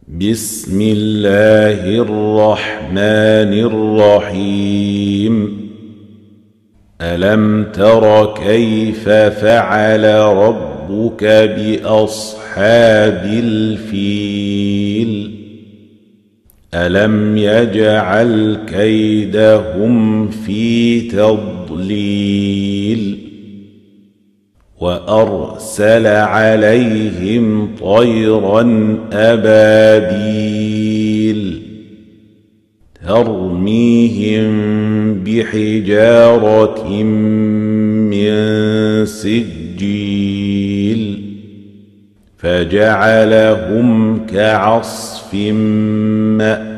بسم الله الرحمن الرحيم. ألم تر كيف فعل ربك بأصحاب الفيل؟ ألم يجعل كيدهم في تضليل وأرسل عليهم طيرا أبابيل ترميهم بحجارة من سجيل فجعلهم كعصف مأكول.